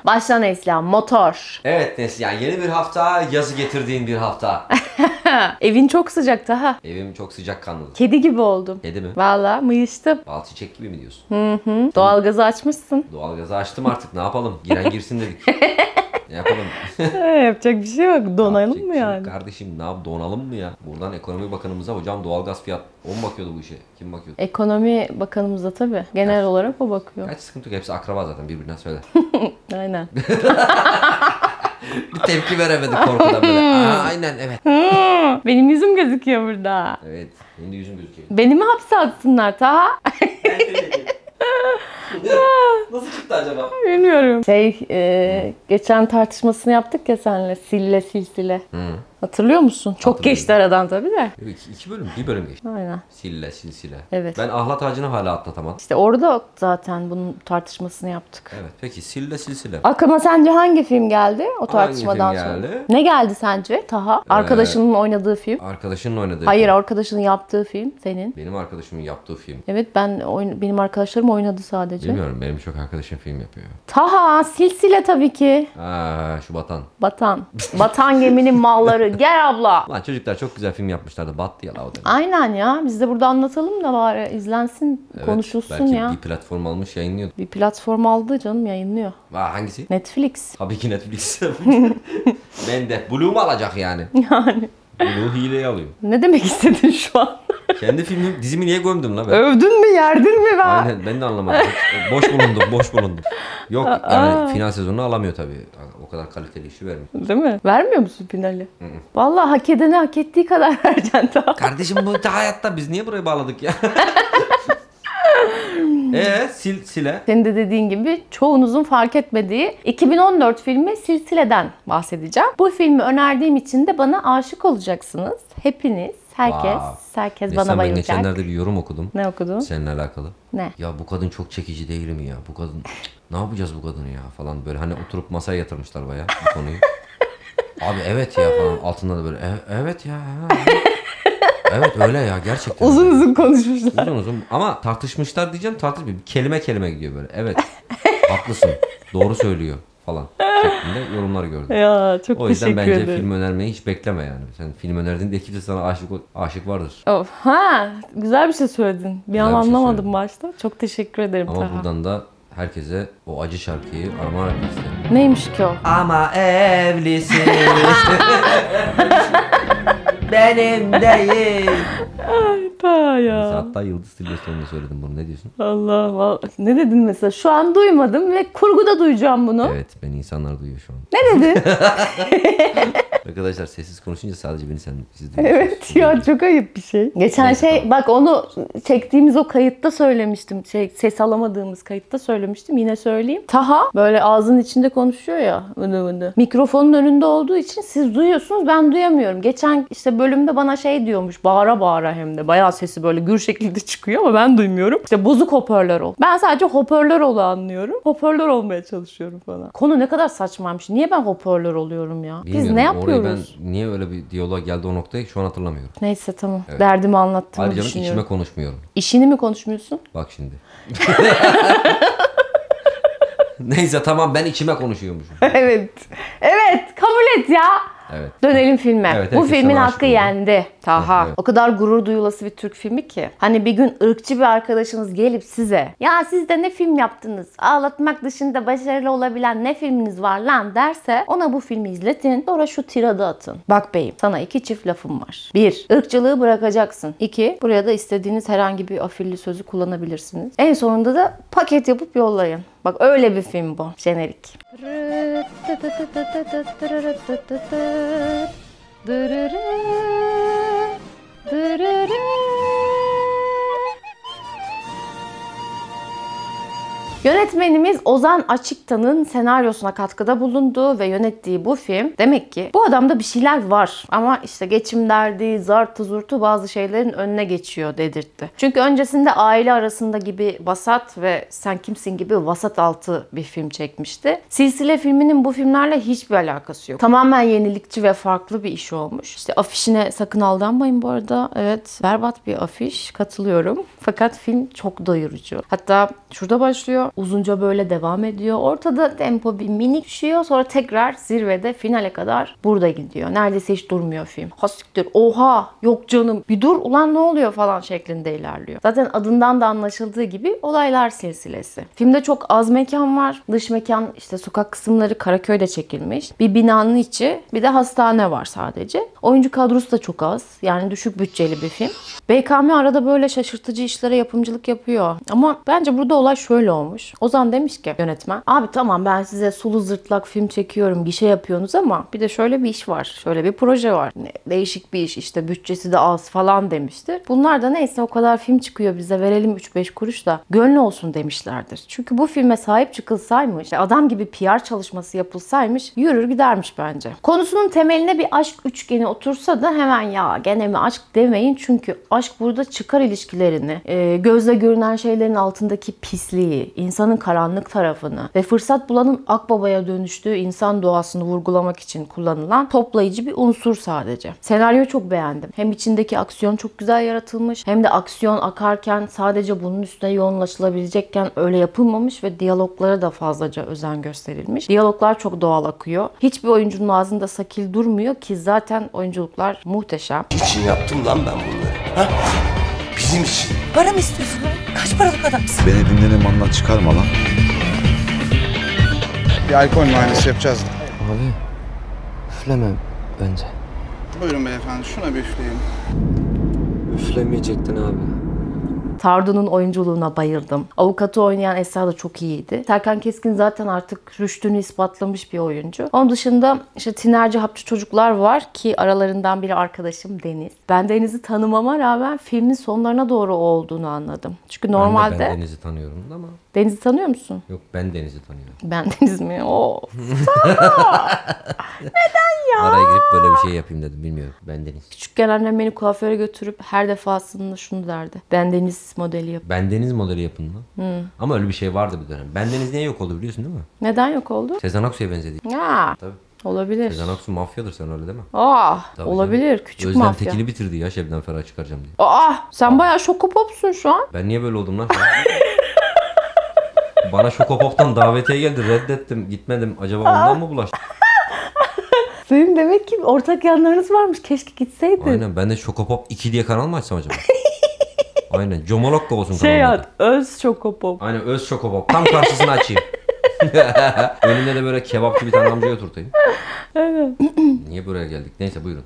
Başla Neslihan, motor. Evet Neslihan, yeni bir hafta, yazı getirdiğin bir hafta. Evin çok sıcak ha. Evim çok sıcakkanlı. Kedi gibi oldum. Kedi mi? Vallahi mıyıştım. Bal çiçek gibi mi diyorsun? Doğalgazı açmışsın. Doğalgazı açtım artık, ne yapalım? Giren girsin dedik. Ne yapalım? Yapacak bir şey yok. Donalım Yapacak mı bir şey yok yani? Kardeşim, ne yap, donalım mı ya? Buradan Ekonomi Bakanımıza, hocam doğalgaz fiyat, o mu bakıyordu bu işe? Kim bakıyordu? Ekonomi bakanımıza tabii. Genel olarak o bakıyor. Gerçi sıkıntı yok, hepsi akraba zaten, birbirine söyle. Aynen. Bir tepki veremedi korkudan böyle. Aynen, evet. Benim yüzüm gözüküyor burada. Evet, benim de yüzüm gözüküyor. Beni mi hapse atsınlar Taha? Nasıl çıktı acaba? Bilmiyorum. Geçen tartışmasını yaptık ya seninle. Sille silsile. Hatırlıyor musun? Çok Hatırlıyorum. geçti aradan tabii de. İki bölüm, bir bölüm geçti. Aynen. Sille, silsile. Evet. Ben ahlat ağacını hala atlatamadım. İşte orada zaten bunun tartışmasını yaptık. Evet, peki sille, silsile. Aklıma sence hangi film geldi o tartışmadan film sonra? geldi? Ne geldi sence Taha? Arkadaşının oynadığı film. Arkadaşının oynadığı Hayır, film. arkadaşının yaptığı film senin. Benim arkadaşımın yaptığı film. Evet, benim arkadaşlarım oynadı sadece. Bilmiyorum, benim çok arkadaşım film yapıyor. Taha, silsile tabii ki. Şu Batan. Batan. Batan geminin malları. Gel abla. Lan çocuklar çok güzel film yapmışlardı. Battı ya la o dönem. Aynen ya. Biz de burada anlatalım da bari izlensin, Evet, konuşulsun belki ya. bir platform almış, yayınlıyordu. Bir platform aldı canım, yayınlıyor. Hangisi? Netflix. Tabii ki Netflix. Ben de. Blue'mu alacak yani. Yani. Blue hileyi alıyor. Ne demek istedin şu an? Kendi filmi, dizimi niye gömdüm la ben? Övdün mü, yerdin mi be? Aynen, ben de anlamadım. Boş bulundum. Yok yani final sezonunu alamıyor tabii. O kadar kaliteli işi vermiyor. Değil mi? Vermiyor musun finali? Vallahi hak edene hak ettiği kadar vereceksin daha. Kardeşim bu hayatta biz niye buraya bağladık ya? Silsile. Senin de dediğin gibi çoğunuzun fark etmediği 2014 filmi Silsile'den bahsedeceğim. Bu filmi önerdiğim için de bana aşık olacaksınız. Hepiniz, herkes bana Ben bayılacak. geçenlerde bir yorum okudum. Ne okudun? Seninle alakalı. Ne? Ya bu kadın çok çekici değil mi ya? Bu kadın ne yapacağız bu kadını ya falan, böyle hani oturup masaya yatırmışlar bayağı bu konuyu. Abi evet ya falan, altında da böyle evet ya. Evet öyle ya, gerçekten. Uzun konuşmuşlar. Uzun ama tartışmışlar diyeceğim, tartışmıyor. Kelime kelime gidiyor böyle. Evet. Haklısın. Doğru söylüyor falan şeklinde yorumlar gördüm. Ya çok O yüzden teşekkür bence ederim. film önermeyi hiç bekleme yani. Sen film önerdin kimse sana aşık vardır. Of, güzel bir şey söyledin. Bir an Güzel bir şey anlamadım söyledim. başta. Çok teşekkür ederim Ama Taha. buradan da herkese o acı şarkıyı armağan etmek isterim. Neymiş ki o? Ama evlisin. Benim değil. Taha ya. Hatta Yıldız Tilbe sonunda söyledim bunu. Ne diyorsun? Allah. Ne dedin mesela? Şu an duymadım ve kurguda duyacağım bunu. Evet, beni insanlar duyuyor şu an. Ne dedin? Arkadaşlar sessiz konuşunca sadece siz duyuyorsunuz. Evet ya, çok ayıp bir şey. Geçen Neyse, bak onu çektiğimiz o kayıtta söylemiştim. Ses alamadığımız kayıtta söylemiştim. Yine söyleyeyim. Taha böyle ağzının içinde konuşuyor ya. Mikrofonun önünde olduğu için siz duyuyorsunuz, ben duyamıyorum. Geçen işte bölümde bana diyormuş. Bağıra bağıra hem de. Bayağı sesi böyle gür şekilde çıkıyor ama ben duymuyorum. İşte bozuk hoparlör ol. Ben sadece hoparlör olu anlıyorum. Hoparlör olmaya çalışıyorum falan. Konu ne kadar saçmaymış. Niye ben hoparlör oluyorum ya? Biz bilmiyorum, ne yapıyoruz? orayı ben niye öyle bir diyaloğa geldi o noktaya şu an hatırlamıyorum. Neyse tamam. Evet. Derdimi anlattığımı Ayrıca düşünüyorum. içime konuşmuyorum. İşini mi konuşmuyorsun? Bak şimdi. Neyse tamam, ben içime konuşuyormuşum. Evet. Evet, kabul et ya. Evet. Dönelim filme. Evet, Bu herkes filmin sana aşık hakkı oldu. yendi. Taha. Evet. O kadar gurur duyulası bir Türk filmi ki. Hani bir gün ırkçı bir arkadaşınız gelip size ya siz de ne film yaptınız? Ağlatmak dışında başarılı olabilen ne filminiz var lan derse ona bu filmi izletin. Sonra şu tiradı atın. Bak beyim, sana 2 çift lafım var. 1. Irkçılığı bırakacaksın. 2. Buraya da istediğiniz herhangi bir afilli sözü kullanabilirsiniz. En sonunda da paket yapıp yollayın. Bak öyle bir film bu. Jenerik. Yönetmenimiz Ozan Açıktan'ın senaryosuna katkıda bulunduğu ve yönettiği bu film, demek ki bu adamda bir şeyler var ama işte geçim derdi, zartı zurtu bazı şeylerin önüne geçiyor dedirtti. Çünkü öncesinde Aile Arasında gibi vasat ve Sen Kimsin gibi vasat altı bir film çekmişti. Silsile filminin bu filmlerle hiçbir alakası yok. Tamamen yenilikçi ve farklı bir iş olmuş. İşte afişine sakın aldanmayın bu arada. Evet, berbat bir afiş, katılıyorum. Fakat film çok doyurucu. Hatta şurada başlıyor. Uzunca böyle devam ediyor. Ortada tempo bir minik düşüyor. Sonra tekrar zirvede finale kadar burada gidiyor. Neredeyse hiç durmuyor film. Hastiktir. Oha yok canım bir dur ulan ne oluyor falan şeklinde ilerliyor. Zaten adından da anlaşıldığı gibi olaylar silsilesi. Filmde çok az mekan var. Dış mekan işte sokak kısımları Karaköy'de çekilmiş. Bir binanın içi bir de hastane var sadece. Oyuncu kadrosu da çok az. Yani düşük bütçeli bir film. BKM arada böyle şaşırtıcı işlere yapımcılık yapıyor. Ama bence burada olay şöyle olmuş. Ozan demiş ki yönetmen, abi tamam ben size sulu zırtlak film çekiyorum, gişe yapıyorsunuz ama bir de şöyle bir iş var. Şöyle bir proje var. Değişik bir iş işte bütçesi de az falan demiştir. Bunlar da neyse o kadar film çıkıyor bize verelim 3-5 kuruş da gönlü olsun demişlerdir. Çünkü bu filme sahip çıkılsaymış, adam gibi PR çalışması yapılsaymış yürür gidermiş bence. Konusunun temeline bir aşk üçgeni otursa da hemen ya gene mi aşk demeyin çünkü aşk burada çıkar ilişkilerini, gözle görünen şeylerin altındaki pisliği, insanın karanlık tarafını ve fırsat bulanın akbabaya dönüştüğü insan doğasını vurgulamak için kullanılan toplayıcı bir unsur sadece. Senaryoyu çok beğendim. Hem içindeki aksiyon çok güzel yaratılmış hem de aksiyon akarken sadece bunun üstüne yoğunlaşılabilecekken öyle yapılmamış ve diyaloglara da fazlaca özen gösterilmiş. Diyaloglar çok doğal akıyor. Hiçbir oyuncunun ağzında sakil durmuyor ki zaten oyunculuklar muhteşem. İçin yaptım lan ben bunları. Ha? Bizim için. Para mı istiyorsun lan? Kaç paralık adamsın? Beni dinlenim andan çıkarma lan. Bir alkol muayenesi yapacağız. Abi üfleme bence. Buyurun beyefendi şuna bir üfleyin. Üflemeyecektin abi. Tardu'nun oyunculuğuna bayıldım. Avukatı oynayan Esra da çok iyiydi. Serkan Keskin zaten artık rüştünü ispatlamış bir oyuncu. Onun dışında işte tinerci hapçı çocuklar var ki aralarından biri arkadaşım Deniz. Ben Deniz'i tanımama rağmen filmin sonlarına doğru o olduğunu anladım. Çünkü normalde... Ben Deniz'i tanıyorum ama. Deniz'i tanıyor musun? Yok ben Deniz'i tanıyorum. Ben Deniz mi? Of. Araya girip böyle bir şey yapayım dedim bilmiyorum. Ben Deniz. Küçükken annem beni kuaföre götürüp her defasında şunu derdi. Ben Deniz modeli yap. Ben Deniz modeli yapın lan. Ama öyle bir şey vardı bir dönem. Ben Deniz niye yok oldu biliyorsun değil mi? Neden yok oldu? Sezen Aksu'ya benzedi. Ya. Tabii. Olabilir. Sezen Aksu mafyadır sen öyle deme. Ah, Tabii olabilir. canım. Küçük Özlem mafya. Tekin'i bitirdi ya Şebnem Ferah çıkaracağım diye. Sen bayağı şokopopsun şu an. Ben niye böyle oldum lan şu an? Bana Şokopop'tan davetiye geldi reddettim gitmedim. Acaba ondan mı bulaştı? Senin demek ki ortak yanlarınız varmış. Keşke gitseydin. Aynen ben de Şokopop 2 diye kanal mı açsam acaba? Aynen Comolokko olsun Şey kanalın at, öz şokopop. Aynen öz Şokopop. Tam karşısına açayım. Önünde de böyle kebapçı bir tane amcaya oturtayım. Evet. Niye buraya geldik? Neyse buyurun.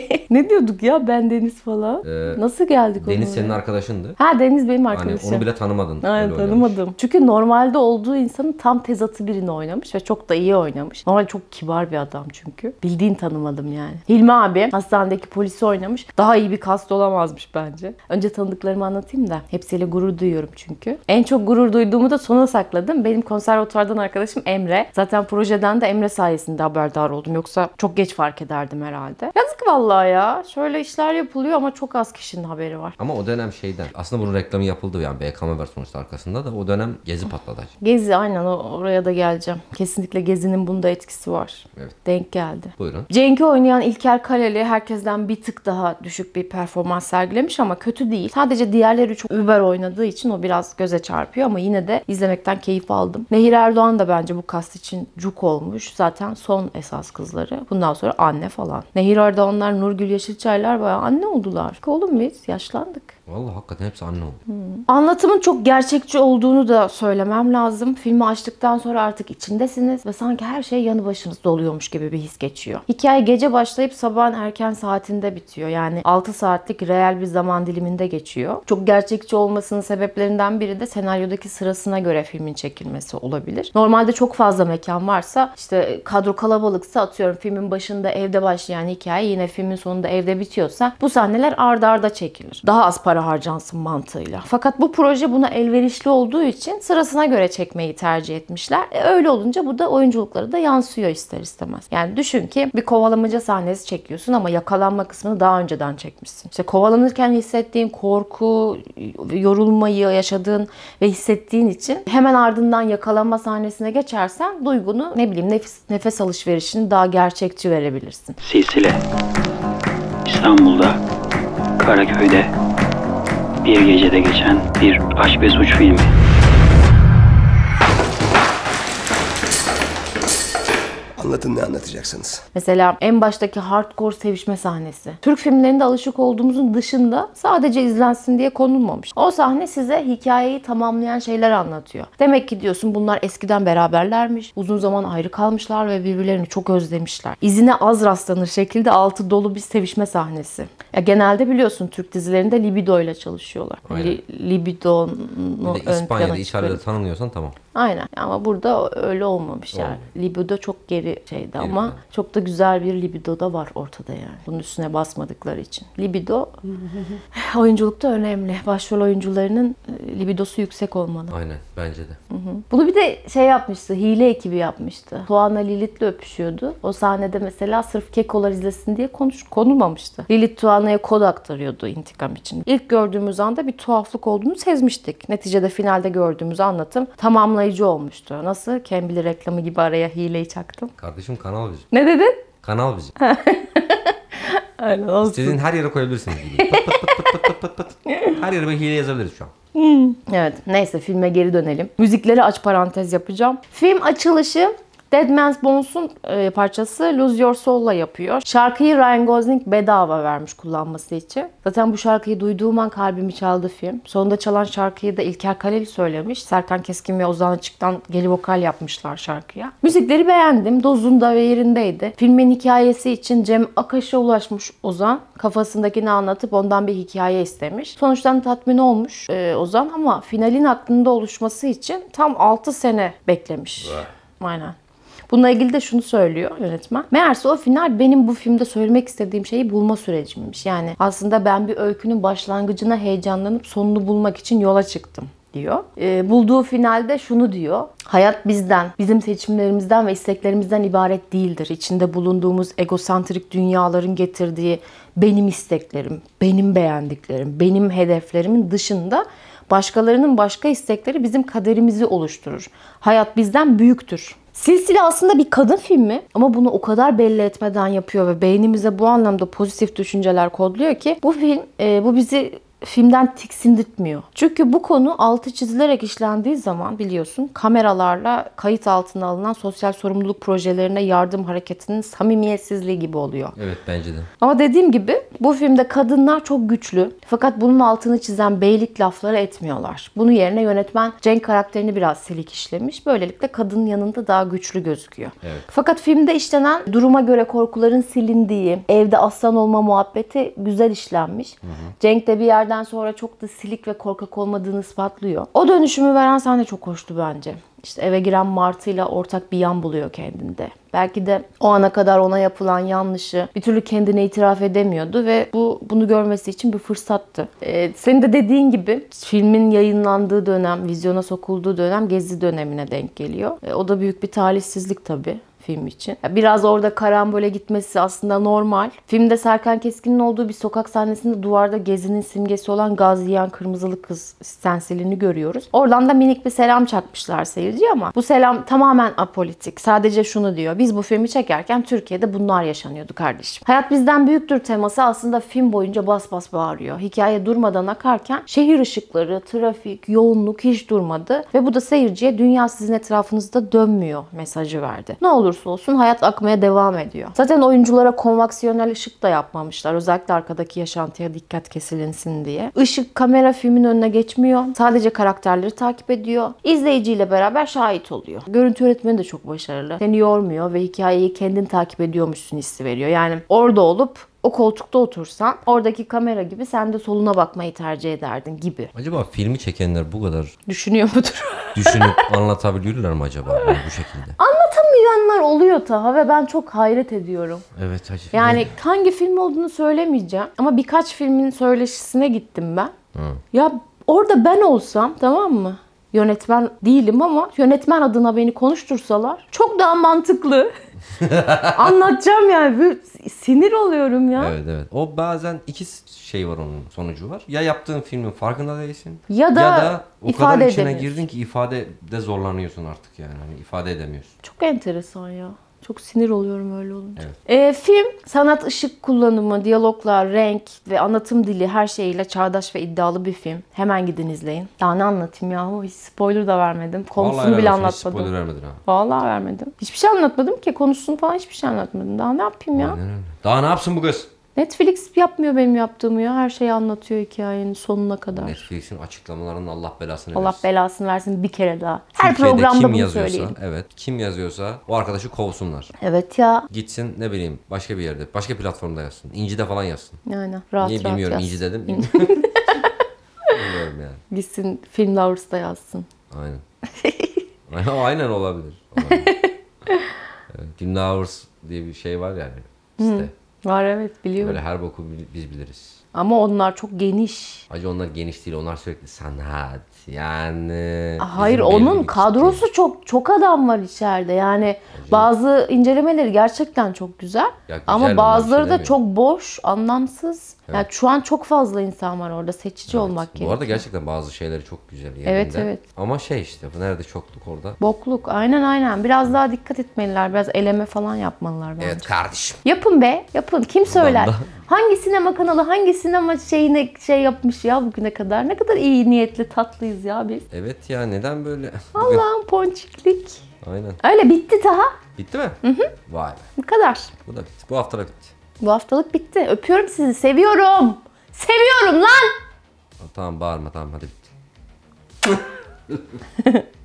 Ne diyorduk ya ben Deniz falan? Nasıl geldik oraya? Deniz senin arkadaşındı. Ha Deniz benim Hani arkadaşım. onu bile tanımadın. Aynen Öyle tanımadım. Çünkü normalde olduğu insanın tam tezatı birini oynamış ve çok da iyi oynamış. Normalde çok kibar bir adam çünkü. Bildiğin tanımadım yani. Hilmi abi hastanedeki polisi oynamış. Daha iyi bir kast olamazmış bence. Önce tanıdıklarımı anlatayım da. Hepsiyle gurur duyuyorum çünkü. En çok gurur duyduğumu da sona sakladım. Benim konservatuvardan arkadaşım Emre. Zaten projeden de Emre sayesinde haberdar oldum. Yoksa çok geç fark ederdim herhalde. Yazık vallahi ya. Şöyle işler yapılıyor ama çok az kişinin haberi var. Ama o dönem şeyden. Aslında bunun reklamı yapıldı yani BKM var sonuçta arkasında da o dönem Gezi patladı. Gezi aynen oraya da geleceğim. Kesinlikle Gezi'nin bunda etkisi var. Evet. Denk geldi. Buyurun. Cenk'i oynayan İlker Kaleli herkesten bir tık daha düşük bir performans sergilemiş ama kötü değil. Sadece diğerleri çok über oynadığı için o biraz göze çarpıyor ama yine de izlemekten keyif aldım. Nehir Erdoğan da bence bu kast için cuk olmuş. Zaten son esas kızları. Bundan sonra anne falan. Nehir Erdoğanlar, Nurgül Yeşilçaylar bayağı anne oldular. Oğlum biz yaşlandık. Vallahi hakikaten hepsi anne oldu. Anlatımın çok gerçekçi olduğunu da söylemem lazım. Filmi açtıktan sonra artık içindesiniz ve sanki her şey yanı başınızda oluyormuş gibi bir his geçiyor. Hikaye gece başlayıp sabahın erken saatinde bitiyor. Yani 6 saatlik reel bir zaman diliminde geçiyor. Çok gerçekçi olmasının sebeplerinden biri de senaryodaki sırasına göre filmin çekilmesi olabilir. Normalde çok fazla mekan varsa işte kadro kalabalıksa atıyorum filmin başında evde başlayan hikaye yine filmin sonunda evde bitiyorsa bu sahneler arda arda çekilir. Daha az para harcansın mantığıyla. Fakat bu proje buna elverişli olduğu için sırasına göre çekmeyi tercih etmişler. Öyle olunca bu da oyunculukları da yansıyor ister istemez. Yani düşün ki bir kovalamaca sahnesi çekiyorsun ama yakalanma kısmını daha önceden çekmişsin. İşte kovalanırken hissettiğin korku, yorulmayı yaşadığın ve hissettiğin için hemen ardından yakalanma sahnesine geçersen duygunu ne bileyim nefes alışverişini daha gerçekçi verebilirsin. Silsile. İstanbul'da, Karaköy'de bir gecede geçen bir aşk ve suç filmi. Anlatın ne anlatacaksınız. Mesela en baştaki hardcore sevişme sahnesi. Türk filmlerinde alışık olduğumuzun dışında sadece izlensin diye konulmamış. O sahne size hikayeyi tamamlayan şeyler anlatıyor. Demek ki diyorsun bunlar eskiden beraberlermiş, uzun zaman ayrı kalmışlar ve birbirlerini çok özlemişler. İzine az rastlanır şekilde altı dolu bir sevişme sahnesi. Ya genelde biliyorsun Türk dizilerinde libido ile çalışıyorlar. Libidonu Bir de ön İspanya'da, plana İtalya'da tanımıyorsan tamam. Aynen ama burada öyle olmamış yani. Libido çok geri şeydi ama çok da güzel bir libido da var ortada yani. Bunun üstüne basmadıkları için. Libido oyunculukta önemli. Başrol oyuncularının libidosu yüksek olmalı. Aynen bence de. Bunu bir de şey yapmıştı, hile ekibi yapmıştı. Tuana Lilith'le öpüşüyordu. O sahnede mesela sırf kekolar izlesin diye konulmamıştı. Lilith Tuana'ya kod aktarıyordu intikam için. İlk gördüğümüz anda bir tuhaflık olduğunu sezmiştik. Neticede finalde gördüğümüz anlatım tamamlayıcı olmuştu. Nasıl? Cambly reklamı gibi araya hileyi çaktım. Kardeşim kanal bizim. Ne dedin? Kanal bizim. Aynen olsun. İstediğin her yere koyabilirsiniz. Pıt pıt pıt pıt pıt pıt pıt. Her yere böyle hile yazabiliriz şu an. Evet, neyse filme geri dönelim. Müzikleri aç parantez yapacağım. Film açılışı Dead Man's Bones'un parçası Lose Your Soul'la yapıyor. Şarkıyı Ryan Gosling bedava vermiş kullanması için. Zaten bu şarkıyı duyduğum an kalbimi çaldı film. Sonunda çalan şarkıyı da İlker Kaleli söylemiş. Serkan Keskin ve Ozan Açık'tan geri vokal yapmışlar şarkıya. Müzikleri beğendim. Dozunda ve yerindeydi. Filmin hikayesi için Cem Akaş'a ulaşmış Ozan. Kafasındakini anlatıp ondan bir hikaye istemiş. Sonuçtan tatmin olmuş Ozan ama finalin aklında oluşması için tam 6 sene beklemiş. Aynen. Bununla ilgili de şunu söylüyor yönetmen. Meğerse o final benim bu filmde söylemek istediğim şeyi bulma sürecimmiş. Yani aslında ben bir öykünün başlangıcına heyecanlanıp sonunu bulmak için yola çıktım diyor. Bulduğu finalde şunu diyor. Hayat bizden, bizim seçimlerimizden ve isteklerimizden ibaret değildir. İçinde bulunduğumuz egosantrik dünyaların getirdiği benim isteklerim, benim beğendiklerim, benim hedeflerimin dışında başkalarının başka istekleri bizim kaderimizi oluşturur. Hayat bizden büyüktür. Silsile aslında bir kadın filmi ama bunu o kadar belli etmeden yapıyor ve beynimize bu anlamda pozitif düşünceler kodluyor ki bu film bu bizi filmden tiksindirtmiyor. Çünkü bu konu altı çizilerek işlendiği zaman biliyorsun kameralarla kayıt altına alınan sosyal sorumluluk projelerine yardım hareketinin samimiyetsizliği gibi oluyor. Evet bence de. Ama dediğim gibi bu filmde kadınlar çok güçlü. Fakat bunun altını çizen beylik lafları etmiyorlar. Bunun yerine yönetmen Cenk karakterini biraz silik işlemiş. Böylelikle kadının yanında daha güçlü gözüküyor. Evet. Fakat filmde işlenen duruma göre korkuların silindiği, evde aslan olma muhabbeti güzel işlenmiş. Cenk de bir yerden sonra çok da silik ve korkak olmadığını ispatlıyor. O dönüşümü veren sahne çok hoştu bence. İşte eve giren Martı'yla ortak bir yan buluyor kendinde. Belki de o ana kadar ona yapılan yanlışı bir türlü kendine itiraf edemiyordu ve bunu görmesi için bir fırsattı. Senin de dediğin gibi filmin yayınlandığı dönem, vizyona sokulduğu dönem Gezi dönemine denk geliyor. O da büyük bir talihsizlik tabii film için. Biraz orada karambole gitmesi aslında normal. Filmde Serkan Keskin'in olduğu bir sokak sahnesinde duvarda Gezi'nin simgesi olan gaz yiyen kırmızılı kız stensilini görüyoruz. Oradan da minik bir selam çakmışlar seyirciye ama bu selam tamamen apolitik. Sadece şunu diyor. Biz bu filmi çekerken Türkiye'de bunlar yaşanıyordu kardeşim. Hayat bizden büyüktür teması aslında film boyunca bas bas bağırıyor. Hikaye durmadan akarken şehir ışıkları, trafik, yoğunluk hiç durmadı ve bu da seyirciye dünya sizin etrafınızda dönmüyor mesajı verdi. Ne olursa olsun hayat akmaya devam ediyor. Zaten oyunculara konvaksiyonel ışık da yapmamışlar. Özellikle arkadaki yaşantıya dikkat kesilinsin diye. Işık, kamera filmin önüne geçmiyor. Sadece karakterleri takip ediyor. İzleyiciyle beraber şahit oluyor. Görüntü yönetmeni de çok başarılı. Seni yormuyor ve hikayeyi kendin takip ediyormuşsun hissi veriyor. Yani orada olup o koltukta otursan oradaki kamera gibi sen de soluna bakmayı tercih ederdin gibi. Acaba filmi çekenler bu kadar Düşünüyor mudur? düşünüp anlatabiliyorlar mı acaba yani bu şekilde? Anlatamayanlar oluyor Taha ve ben çok hayret ediyorum. Evet hacı. Yani hangi film olduğunu söylemeyeceğim ama birkaç filmin söyleşisine gittim ben. Ya orada ben olsam tamam mı? Yönetmen değilim ama yönetmen adına beni konuştursalar çok daha mantıklı. Anlatacağım yani. Böyle sinir oluyorum ya. Evet evet. O bazen iki şey var onun sonucu var. Ya yaptığın filmin farkında değilsin. Ya da o ifade kadar içine edemiyorsun. girdin ki ifadede zorlanıyorsun artık yani. Hani ifade edemiyorsun. Çok enteresan ya. Çok sinir oluyorum öyle olunca. Film, sanat ışık kullanımı, diyaloglar, renk ve anlatım dili her şeyiyle çağdaş ve iddialı bir film. Hemen gidin izleyin. Daha ne anlatayım ya? Hiç spoiler da vermedim. Konusunu bile anlatmadım. Spoiler vermedin ha. Vallahi vermedim. Hiçbir şey anlatmadım ki. Konusunu falan hiçbir şey anlatmadım. Daha ne yapayım ya? Aynen öyle. Daha ne yapsın bu kız? Netflix yapmıyor benim yaptığımı ya. Her şeyi anlatıyor hikayenin sonuna kadar. Netflix'in açıklamalarının Allah belasını Allah versin. belasını versin bir kere daha. Her Türkiye'de programda kim bunu yazıyorsa, söyleyelim. evet, kim yazıyorsa o arkadaşı kovsunlar. Evet ya. Gitsin ne bileyim başka bir yerde, başka platformda yazsın. İnci'de falan yazsın. Aynen. Rahat Niye rahat bilmiyorum, yazsın. İnci dedim. Bilmiyorum yani. Gitsin Film Lovers'da yazsın. Aynen. Aynen olabilir. Evet, Film Hours diye bir şey var yani. Site. Var evet biliyorum. Böyle her boku biz biliriz. Ama onlar çok geniş. Acı onlar geniş değil, onlar sürekli sanat yani. Hayır bizim belli onun bir kadrosu çok adam var içeride. Yani bazı incelemeleri gerçekten çok güzel. güzel, Ama ondan bir bazıları şey da çok boş, anlamsız. Yani şu an çok fazla insan var orada. Seçici olmak gerekiyor. Bu arada gerçekten bazı şeyleri çok güzel yerinde. Evet, evet. Ama şey işte bu nerede çokluk orada. Bokluk. Aynen. Biraz daha dikkat etmeliler. Biraz eleme falan yapmalılar bence. Evet kardeşim. Yapın be. Yapın. Kim söyler? da- Hangi sinema kanalı, hangi sinema şeyine şey yapmış ya bugüne kadar? Ne kadar iyi niyetli, tatlıyız ya biz. Evet ya neden böyle? Allah'ım ponçiklik. Aynen. Öyle bitti Taha. Bitti mi? Hı hı. Vay be. Bu kadar. Bu da bitti. Bu hafta da bitti. Bu haftalık bitti. Öpüyorum sizi. Seviyorum. Seviyorum lan. Tamam bağırma tamam hadi bitti.